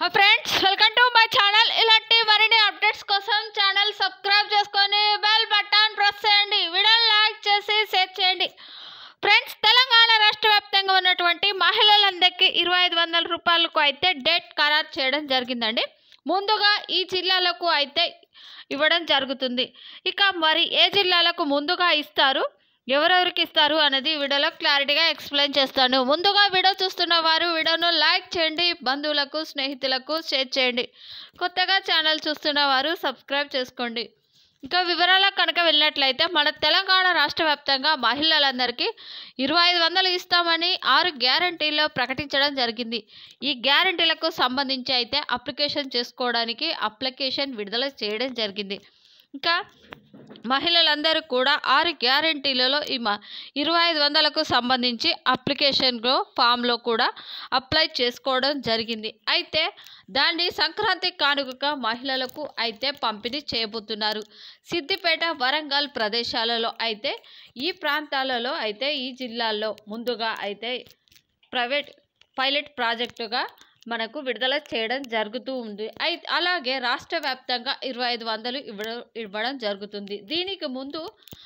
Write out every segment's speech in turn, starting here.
Friends welcome to my channel. ఇలాంటి మరిన్ని updates కోసం ఛానల్ సబ్స్క్రైబ్ చేసుకొని బెల్ బటన్ ప్రెస్ చేయండి. వీడియోని లైక్ చేసి షేర్ చేయండి. ఫ్రెండ్స్, తెలంగాణ రాష్ట్ర వ్యాప్తంగా ఉన్నటువంటి మహిళలందరికీ 2500 రూపాయలకు అయితే డేట్ ఖరారు చేయడం జరిగిందండి. ముందుగా ఈ జిల్లాలకు అయితే ఇవ్వడం జరుగుతుంది. ఇక మరి ఏ జిల్లాలకు ముందుగా ఇస్తారు, ఎవరెవరికి ఇస్తారు అనేది వీడియోలో క్లారిటీగా ఎక్స్ప్లెయిన్ చేస్తాను. ముందుగా వీడియో చూస్తున్న వారు వీడియోను లైక్ చేయండి, బంధువులకు స్నేహితులకు షేర్ చేయండి. కొత్తగా ఛానల్ చూస్తున్న వారు సబ్స్క్రైబ్ చేసుకోండి. ఇంకా వివరాలకు కనుక వెళ్ళినట్లయితే మన తెలంగాణ రాష్ట్ర వ్యాప్తంగా మహిళలందరికీ 2500 ఇస్తామని 6 గ్యారంటీల్లో ప్రకటించడం జరిగింది. ఈ గ్యారంటీలకు సంబంధించి అయితే అప్లికేషన్ చేసుకోవడానికి అప్లికేషన్ విడుదల చేయడం జరిగింది. ఇంకా మహిళలందరూ కూడా 6 గ్యారంటీలలో ఈ 2500కు సంబంధించి అప్లికేషన్లో ఫామ్లో కూడా అప్లై చేసుకోవడం జరిగింది. అయితే దాన్ని సంక్రాంతి కానుకగా మహిళలకు అయితే పంపిణీ చేయబోతున్నారు. సిద్దిపేట, వరంగల్ ప్రదేశాలలో అయితే ఈ ప్రాంతాలలో అయితే ఈ జిల్లాల్లో ముందుగా అయితే పైలట్ ప్రాజెక్టుగా మనకు విడుదల చేయడం జరుగుతూ ఉంది. అలాగే రాష్ట్ర వ్యాప్తంగా 2500 ఇవ్వడం జరుగుతుంది. దీనికి ముందు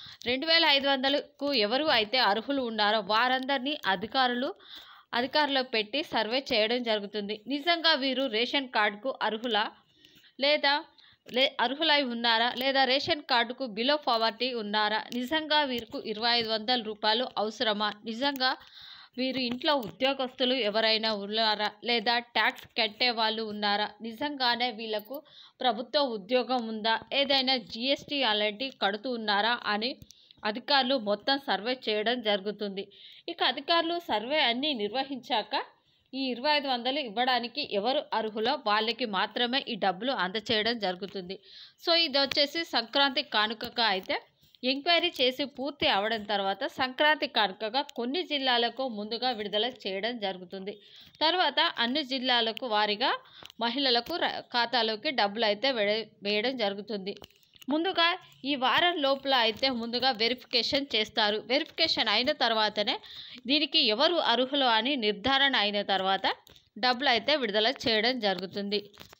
2500కు ఎవరు అయితే అర్హులు ఉన్నారో వారందరినీ అధికారులు పెట్టి సర్వే చేయడం జరుగుతుంది. నిజంగా వీరు రేషన్ కార్డుకు అర్హులా లేదా అర్హులై ఉన్నారా, లేదా రేషన్ కార్డుకు బిలో పవర్టీ ఉన్నారా, నిజంగా వీరికి 2500 రూపాయలు అవసరమా, నిజంగా వీరు ఇంట్లో ఉద్యోగస్తులు ఎవరైనా ఉన్నారా, లేదా ట్యాక్స్ కట్టే వాళ్ళు ఉన్నారా, నిజంగానే వీళ్ళకు ప్రభుత్వ ఉద్యోగం ఉందా, ఏదైనా జిఎస్టీ అలాంటివి కడుతూ ఉన్నారా అని అధికారులు మొత్తం సర్వే చేయడం జరుగుతుంది. ఇక అధికారులు సర్వే అన్నీ నిర్వహించాక ఈ 2500 ఇవ్వడానికి ఎవరు అర్హులో వాళ్ళకి మాత్రమే ఈ డబ్బులు అందచేయడం జరుగుతుంది. సో ఇది వచ్చేసి సంక్రాంతి కానుకగా అయితే ఎంక్వైరీ చేసి పూర్తి అవడం తర్వాత సంక్రాంతి కానుకగా కొన్ని జిల్లాలకు ముందుగా విడుదల చేయడం జరుగుతుంది. తర్వాత అన్ని జిల్లాలకు వారీగా మహిళలకు ఖాతాలోకి డబ్బులు అయితే వేయడం జరుగుతుంది. ముందుగా ఈ వారం లోపల అయితే ముందుగా వెరిఫికేషన్ చేస్తారు. వెరిఫికేషన్ అయిన తర్వాతనే దీనికి ఎవరు అర్హులు అని నిర్ధారణ అయిన తర్వాత డబ్బులు అయితే విడుదల చేయడం జరుగుతుంది.